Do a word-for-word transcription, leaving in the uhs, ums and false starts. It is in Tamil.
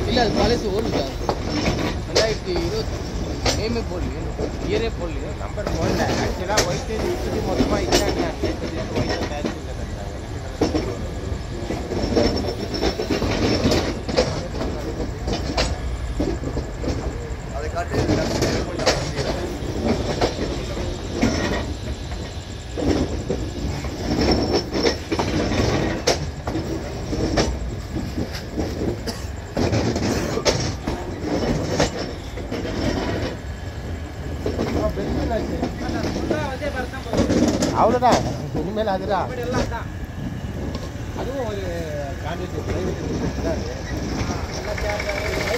இல்லை அது பழசு ஓல்டு சார் ரெண்டாயிரத்தி இருபத்தி நேமே போடலையே இயரே போடலையே நம்பர் போடல ஆக்சுவலாக ஒயிட் இப்படி மொத்தமாக இல்லாங்க சேர்த்து ஒயிட் டேக்ஸ் அதை காட்டு அவ்வளோதான் இனிமேல் அதுதான் அதுவும் ஒரு கான்ட்ராக்ட் பிரைவேட்